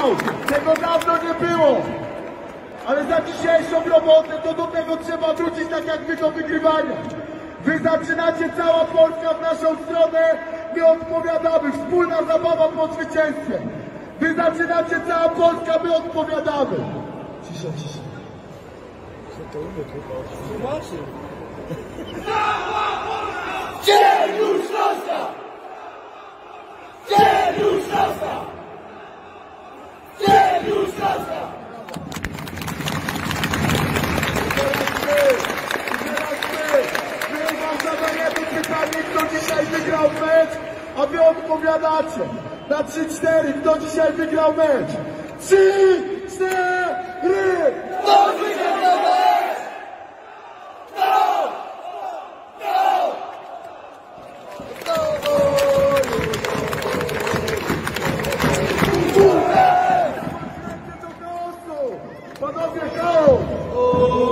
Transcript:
Wow, tego dawno nie było. Ale za dzisiejszą robotę to do tego trzeba wrócić tak jak wy do wygrywania. Wy zaczynacie, cała Polska w naszą stronę, my odpowiadamy. Wspólna zabawa po zwycięstwie. Wy zaczynacie, cała Polska, my odpowiadamy. Cisza, cisza. Co to mówię, kurwa? Dzień już Śląska! Dzień już Śląska! Dzień już Śląska! My wam zadajemy pytanie, kto dzisiaj wygrał mecz, a wy odpowiadacie. Na 3-4, kto dzisiaj wygrał mecz? 3, 4! Kto wygrał mecz? Kto? Panowie, go!